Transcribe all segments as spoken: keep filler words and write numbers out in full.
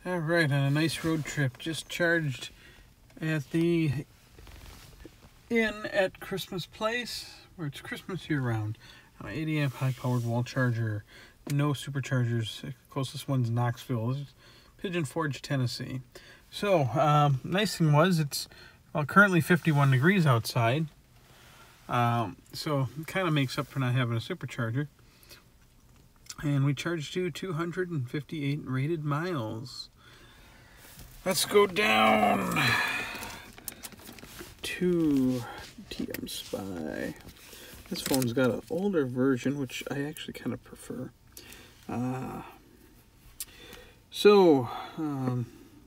All right, on a nice road trip, just charged at the inn at Christmas Place, where it's Christmas year-round. An eighty amp high-powered wall charger, no superchargers. The closest one's Knoxville. This is Pigeon Forge, Tennessee. So, um, nice thing was, it's well, currently fifty-one degrees outside. Um, so, it kind of makes up for not having a supercharger. And we charged you two hundred fifty-eight rated miles. Let's go down to T M Spy. This phone's got an older version, which I actually kind of prefer. Uh, so, um,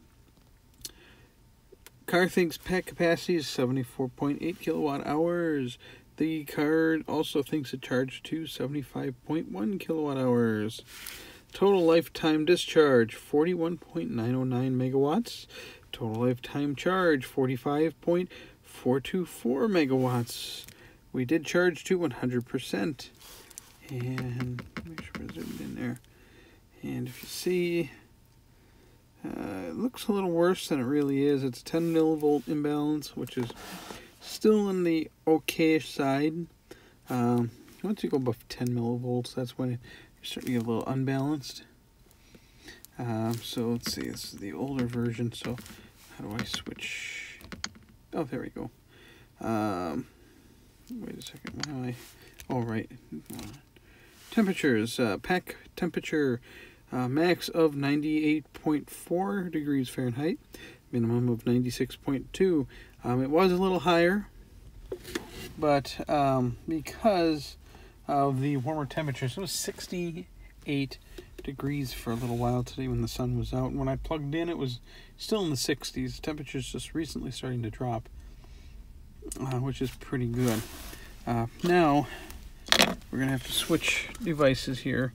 car thinks pack capacity is seventy-four point eight kilowatt hours. The car also thinks it charged to seventy-five point one kilowatt hours. Total lifetime discharge, forty-one point nine oh nine megawatts. Total lifetime charge, forty-five point four two four megawatts. We did charge to one hundred percent. And make sure I zoomed in there. And if you see, uh, it looks a little worse than it really is. It's ten millivolt imbalance, which is still in the okay-ish side. Um, once you go above ten millivolts, that's when it starting to get a little unbalanced. Um, so let's see, this is the older version, so how do I switch? Oh, there we go. Um, wait a second, why am I? Oh, right. Uh, temperatures, uh, pack temperature, uh, max of ninety-eight point four degrees Fahrenheit, minimum of ninety-six point two. Um, it was a little higher, but um, because of the warmer temperatures, it was sixty-eight degrees for a little while today when the sun was out. And when I plugged in, it was still in the sixties. Temperatures just recently starting to drop, uh, which is pretty good. Uh, now, we're going to have to switch devices here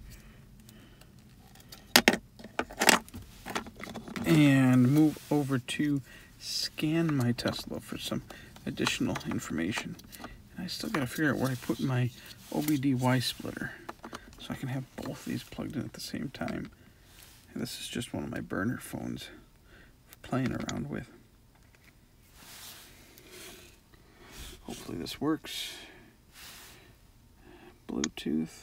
and move over to Scan My Tesla for some additional information. I still got to figure out where I put my O B D Y splitter so I can have both these plugged in at the same time. And this is just one of my burner phones for playing around with. Hopefully this works. Bluetooth.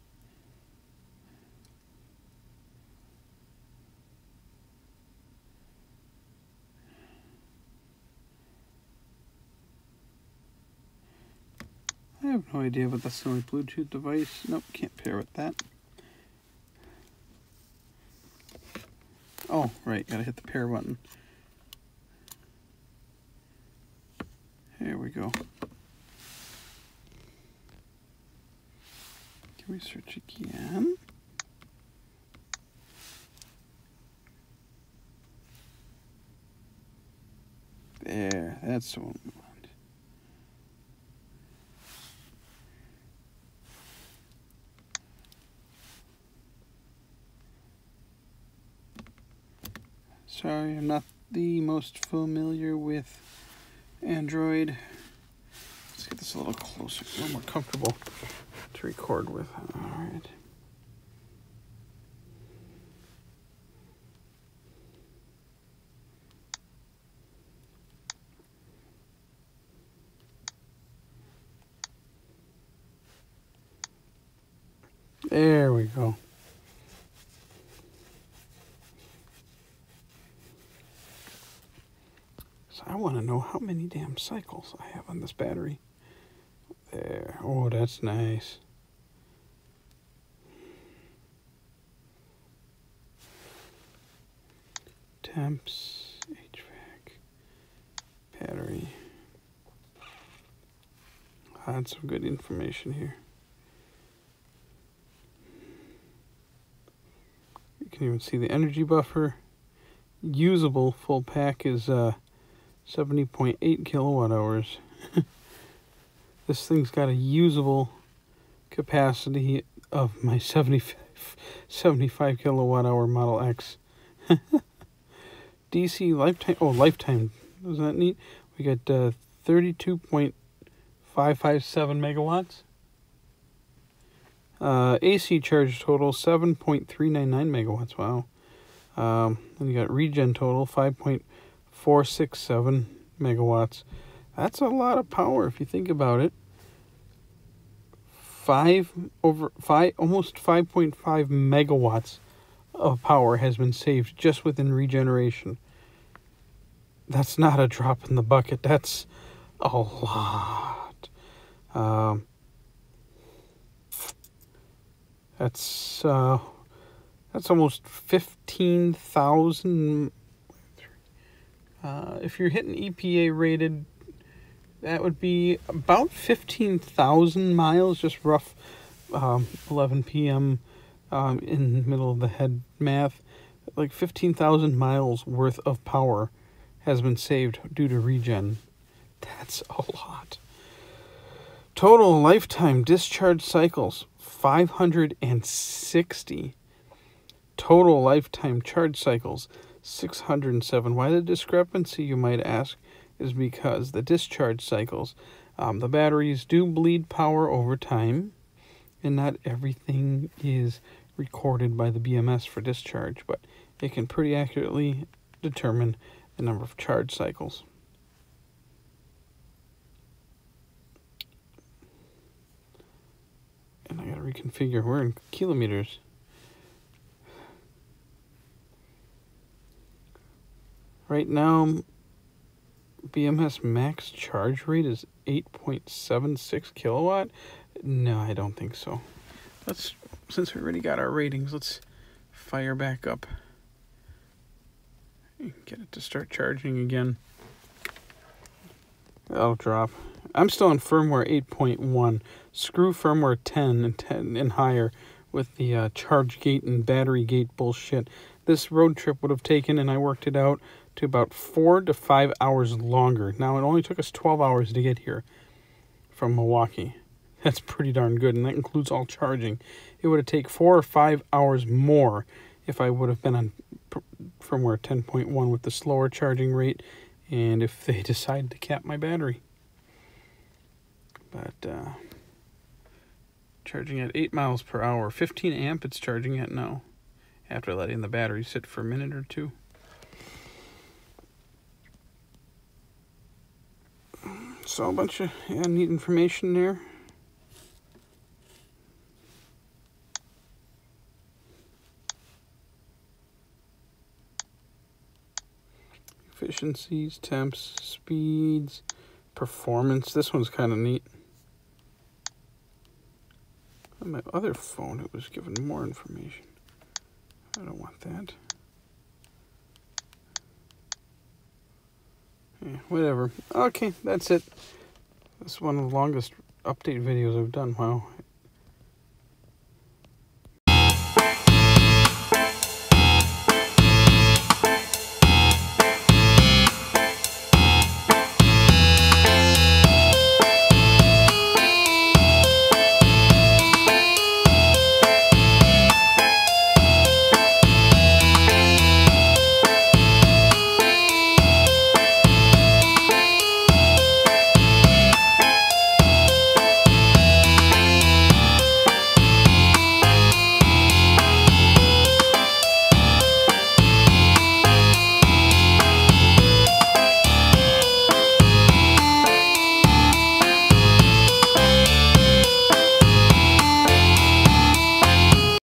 I have no idea, but that's the only Bluetooth device. Nope, can't pair with that. Oh, right, gotta hit the pair button. There we go. Can we search again? There, that's the one we want. Sorry, I'm not the most familiar with Android. Let's get this a little closer, a little more comfortable to record with. All right. There we go. So I want to know how many damn cycles I have on this battery. There. Oh, that's nice. Temps, H V A C, battery. Had some good information here. You can even see the energy buffer. Usable full pack is uh, seventy point eight kilowatt hours. This thing's got a usable capacity of my seventy-five, seventy-five kilowatt hour Model X. D C lifetime, oh, lifetime, isn't that neat? We got uh, thirty-two point five five seven megawatts. Uh, A C charge total, seven point three nine nine megawatts, wow. Um, and you got regen total, five point four six seven megawatts. That's a lot of power if you think about it. Five over five, almost five point five megawatts of power has been saved just within regeneration. That's not a drop in the bucket. That's a lot. Um, that's uh, that's almost fifteen thousand. Uh, if you're hitting E P A rated, that would be about fifteen thousand miles, just rough um, eleven p m Um, in the middle of the head math. Like fifteen thousand miles worth of power has been saved due to regen. That's a lot. Total lifetime discharge cycles, five hundred sixty. Total lifetime charge cycles, six hundred seven. Why the discrepancy, you might ask, is because the discharge cycles, um, the batteries do bleed power over time, and not everything is recorded by the B M S for discharge, but it can pretty accurately determine the number of charge cycles. And I gotta reconfigure, we're in kilometers. Right now, B M S max charge rate is eight point seven six kilowatt. No, I don't think so. Let's, since we already got our ratings, let's fire back up. Get it to start charging again. That'll drop. I'm still on firmware eight point one. Screw firmware ten and ten and higher with the uh, charge gate and battery gate bullshit. This road trip would have taken, and I worked it out, to about four to five hours longer. Now, it only took us twelve hours to get here from Milwaukee. That's pretty darn good, and that includes all charging. It would have taken four or five hours more if I would have been on firmware ten point one with the slower charging rate, and if they decided to cap my battery. But uh, charging at eight miles per hour, fifteen amp it's charging at now, after letting the battery sit for a minute or two. So a bunch of yeah, neat information there. Efficiencies, temps, speeds, performance. This one's kind of neat. On my other phone, it was given more information. I don't want that. Yeah, whatever. Okay, that's it. This is one of the longest update videos I've done. Wow.